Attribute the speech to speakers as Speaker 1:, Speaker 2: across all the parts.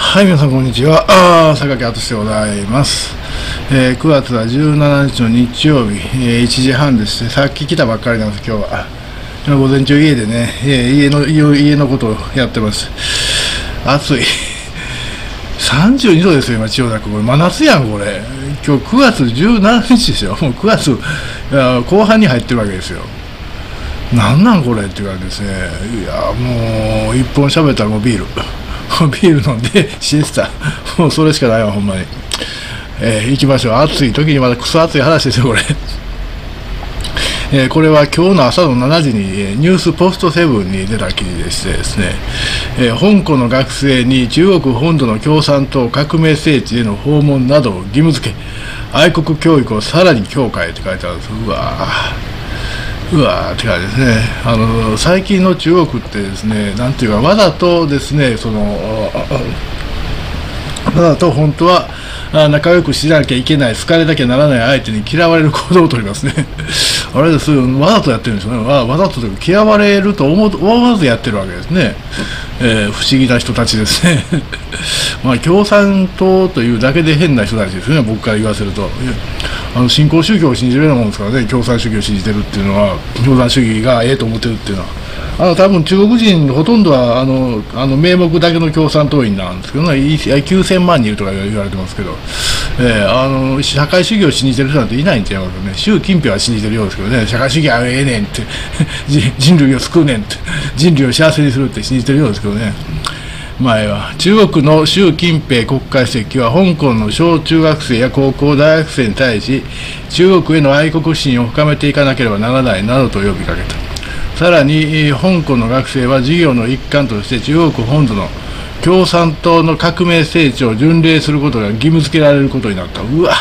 Speaker 1: はい、皆さんこんにちは。榊敦でございます。9月は17日の日曜日、1時半でして、さっき来たばっかりなんです、今日は。今午前中家でね、家のことをやってます。暑い。32度ですよ、今、千代田区。これ真夏やん、これ。今日9月17日ですよ。もう9月後半に入ってるわけですよ。なんこれっていう感じですね。いや、もう、一本喋ったらもうビール。ビール飲んでシエスタ、もうそれしかないわ、ほんまに。行きましょう。暑い時にまだクソ暑い話ですよ、これ。これは今日の朝の7時にニュースポストセブンに出た記事でしてですね、香港の学生に中国本土の共産党革命聖地への訪問などを義務付け、愛国教育をさらに強化へって書いてあるんです。うわーって感じですね。最近の中国ってですね、なんていうか、わざとですね、わざと本当は仲良くしなきゃいけない、好かれなきゃならない相手に嫌われる行動を取りますね。あれですよ、わざとやってるんですよね。わざと嫌われると思わずやってるわけですね。不思議な人たちですね。まあ、共産党というだけで変な人たちですね、僕から言わせると。新興宗教を信じるようなもんですからね、共産主義を信じてるっていうのは、共産主義がええと思ってるっていうのは。多分中国人ほとんどは名目だけの共産党員なんですけどね、9000万人いるとか言われてますけど、社会主義を信じてる人なんていないんちゃいますよね。習近平は信じてるようですけどね、社会主義はええねんって人類を救うねんって、人類を幸せにするって信じてるようですけどね。前は中国の習近平国家主席は香港の小中学生や高校大学生に対し、中国への愛国心を深めていかなければならないなどと呼びかけた。さらに香港の学生は授業の一環として中国本土の共産党の革命聖地を巡礼することが義務付けられることになった。うわ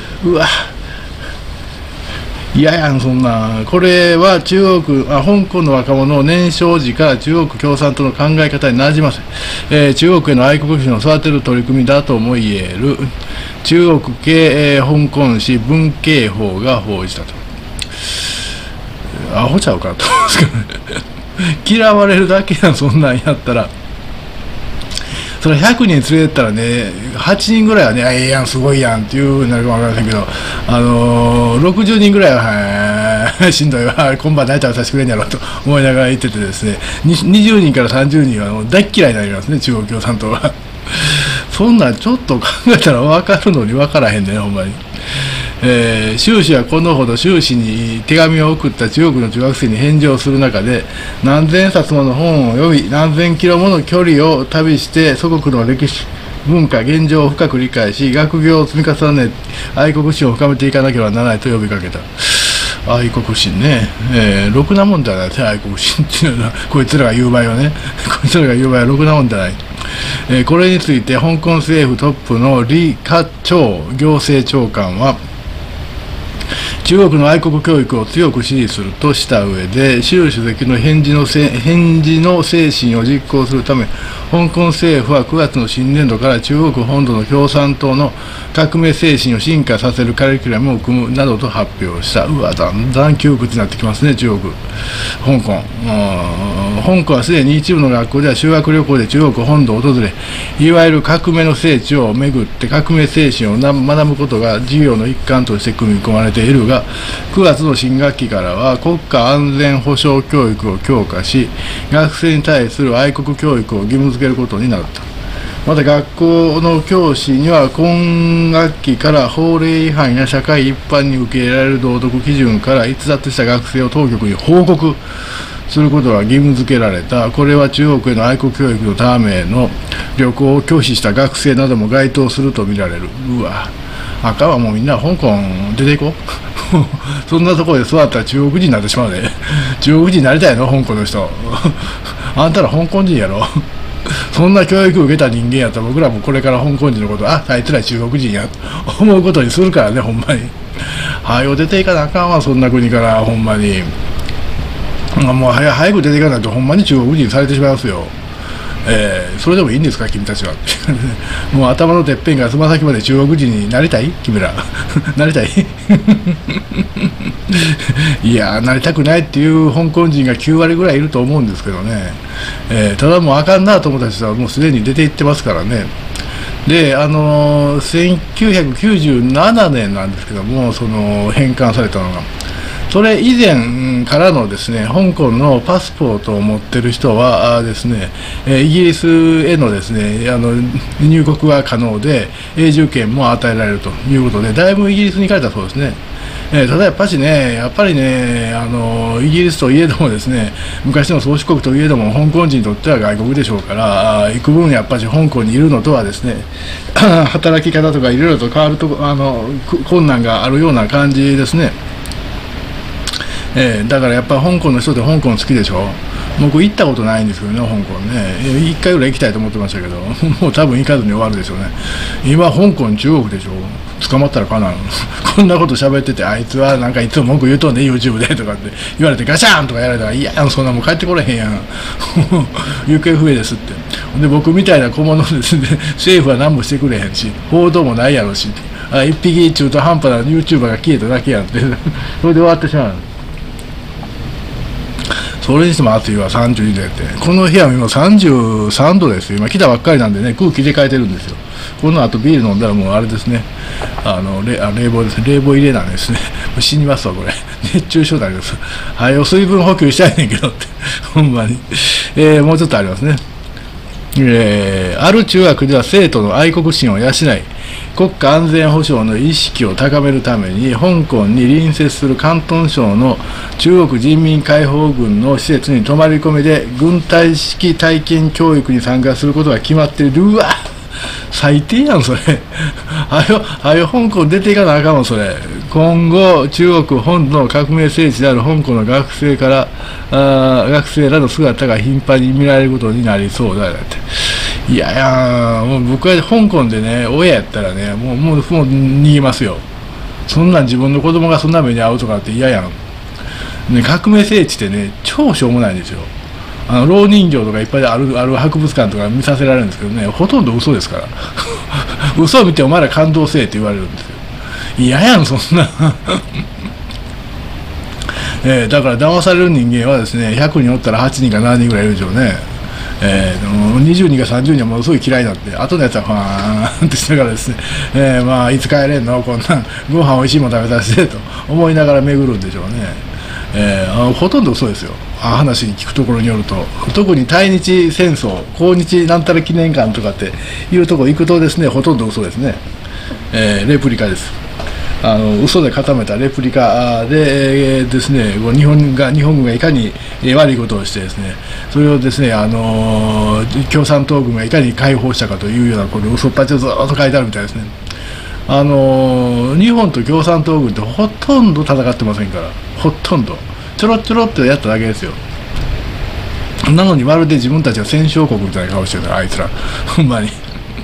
Speaker 1: 嫌やん、そんな。これは香港の若者を年少時から中国共産党の考え方になじませ、中国への愛国心を育てる取り組みだとも言える。中国系、香港紙文慶報が報じたと。アホちゃうかと思うんですけどね。嫌われるだけやん、そんなんやったら。それ100人連れてったらね、8人ぐらいはね、ええやん、すごいやんっていうふうになるかもわからないけど、60人ぐらいは、しんどいわ、今晩泣いたらさせてくれんやろと思いながら言っててですね、20人から30人は大っ嫌いになりますね、中国共産党は。そんなんちょっと考えたら分かるのに分からへんね、ほんまに。習氏はこのほど習氏に手紙を送った中国の中学生に返事をする中で、何千冊もの本を読み、何千キロもの距離を旅して祖国の歴史文化現状を深く理解し、学業を積み重ね愛国心を深めていかなければならないと呼びかけた。愛国心ね、ろくなもんじゃないですね、愛国心っていうのは。こいつらが言う場合はね、こいつらが言う場合はろくなもんじゃない。これについて香港政府トップの李家超行政長官は、中国の愛国教育を強く支持するとした上で、習主席の返事の精神を実行するため、香港政府は9月の新年度から中国本土の共産党の革命精神を進化させるカリキュラムを組むなどと発表した。だんだん窮屈になってきますね、中国。香港はすでに一部の学校では修学旅行で中国本土を訪れ、いわゆる革命の聖地を巡って革命精神を学ぶことが授業の一環として組み込まれているが、9月の新学期からは国家安全保障教育を強化し、学生に対する愛国教育を義務付けることになった。また学校の教師には今学期から法令違反や社会一般に受け入れられる道徳基準から逸脱した学生を当局に報告することが義務付けられた。これは中国への愛国教育のための旅行を拒否した学生なども該当するとみられる。赤はもうみんな香港出ていこう。そんなところで育ったら中国人になってしまうね。中国人になりたいの、香港の人。あんたら香港人やろ。そんな教育を受けた人間やったら、僕らもこれから香港人のこと、あいつら中国人やと思うことにするからね、ほんまに。出ていかなあかんわ、そんな国から、ほんまに。もう早く出ていかないと、ほんまに中国人されてしまいますよ。それでもいいんですか、君たちは。もう頭のてっぺんからつま先まで中国人になりたい君ら。なりたいいやー、なりたくないっていう香港人が9割ぐらいいると思うんですけどね、ただもうあかんなと思った人はもうすでに出ていってますからね。で、1997年なんですけども、その返還されたのが、それ以前からのですね、香港のパスポートを持ってる人はですね、イギリスへのですね、入国は可能で、永住権も与えられるということで、だいぶイギリスに行かれたそうですね。ただやっぱりね、イギリスといえどもですね、昔の宗主国といえども、香港人にとっては外国でしょうから、幾分やっぱり香港にいるのとはですね、働き方とかいろいろと変わると困難があるような感じですね。だからやっぱり香港の人って香港好きでしょ。僕行ったことないんですけどね、香港ね。1回ぐらい行きたいと思ってましたけど、もう多分行かずに終わるでしょうね。今、香港、中国でしょ。捕まったらかな。こんなこと喋ってて、あいつはなんかいつも文句言うとんね、YouTube でとかって言われて、ガシャーンとかやられたら、いや、そんなもん帰ってこれへんやん。行方不明ですって。で、僕みたいな小物ですね、政府は何もしてくれへんし、報道もないやろし、一匹中途半端な YouTuber が消えただけやんって、それで終わってしまう。それにしても暑いわ、32度やって。この部屋も今33度ですよ。今来たばっかりなんでね、空気入れ替えてるんですよ。この後ビール飲んだらもうあれですね。冷房ですね。冷房入れなんですね。死にますわ、これ。熱中症になります。はい、水分補給したいねんけどって。ほんまに。もうちょっとありますね。ある中学では生徒の愛国心を養い、国家安全保障の意識を高めるために、香港に隣接する広東省の中国人民解放軍の施設に泊まり込みで、軍隊式体験教育に参加することが決まっている。うわ最低やん、それ。香港出ていかなあかんわ、それ。今後、中国本土の革命聖地である香港の学生らの姿が頻繁に見られることになりそうだって。いやいや、もう僕は香港でね、親やったらね、もう逃げますよ。そんなん自分の子供がそんな目に遭うとかって嫌やん。ね、革命聖地ってね、超しょうもないんですよ。蝋人形とかいっぱいある博物館とか見させられるんですけどね、ほとんど嘘ですから。嘘を見てお前ら感動せえって言われるんですよ。嫌やん、そんな。だから騙される人間はですね、100人おったら8人か7人ぐらいいるでしょうね。20人か30人はものすごい嫌いになって、後のやつはファーンってしながらですね、まあいつ帰れんの、こんなんご飯おいしいもん食べさせてと思いながら巡るんでしょうね。ほとんど嘘ですよ。話に聞くところによると、特に対日戦争、抗日なんたら記念館とかっていうところ行くとですね、ほとんど嘘ですね。レプリカです。嘘で固めたレプリカでですね、日本軍がいかに悪いことをしてですね、それをですね、共産党軍がいかに解放したかというようなこの嘘っぱちをずっと書いてあるみたいですね。日本と共産党軍ってほとんど戦ってませんから、ほとんどちょろちょろってやっただけですよ。なのにまるで自分たちは戦勝国みたいな顔してるから、あいつらほんまに。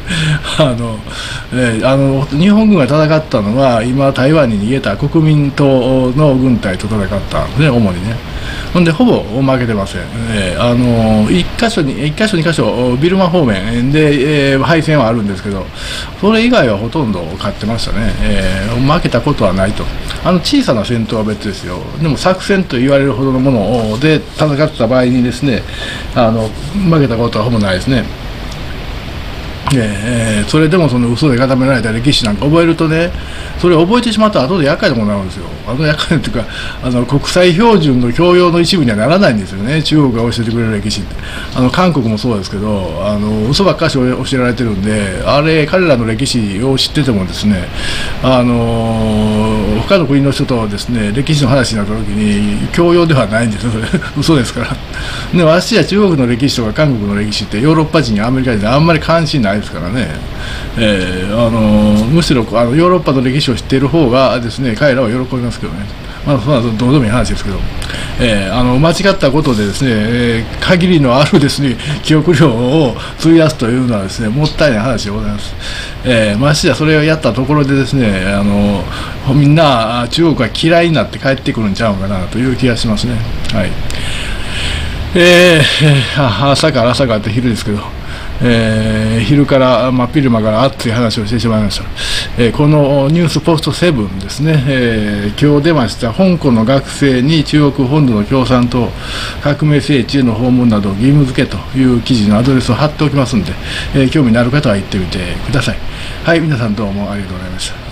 Speaker 1: 日本軍が戦ったのは今台湾に逃げた国民党の軍隊と戦ったんですね、主にね。ほんでほぼ負けてません。1箇所2箇所ビルマ方面で、敗戦はあるんですけど、それ以外はほとんど勝ってましたね。負けたことはないと。小さな戦闘は別ですよ。でも作戦と言われるほどのもので戦った場合にですね、負けたことはほぼないですね。それでもその嘘で固められた歴史なんか覚えるとね、それを覚えてしまったら後で厄介なことになるんですよ。厄介というか、国際標準の教養の一部にはならないんですよね、中国が教えてくれる歴史って。韓国もそうですけど、嘘ばっかし教えられてるんで、彼らの歴史を知っててもですね、他の国の人とですね、歴史の話になった時に教養ではないんですよ、それ嘘ですから。で、私は中国の歴史とか韓国の歴史ってヨーロッパ人やアメリカ人であんまり関心ないですからね。むしろヨーロッパの歴史を知っている方がですね、彼らは喜びますけどね。まあ、そんなどうでもいい話ですけど、間違ったことでですね、限りのあるですね、記憶量を費やすというのはですね、もったいない話でございます。ましてやそれをやったところでですね、みんな中国が嫌いになって帰ってくるんちゃうかなという気がしますね。はい。朝からって昼ですけど、 昼から、真っ昼間から熱い話をしてしまいました。このニュースポスト7ですね、今日出ました香港の学生に中国本土の共産党革命聖地への訪問などを義務付けという記事のアドレスを貼っておきますので、興味のある方は行ってみてください。はい、皆さんどうもありがとうございました。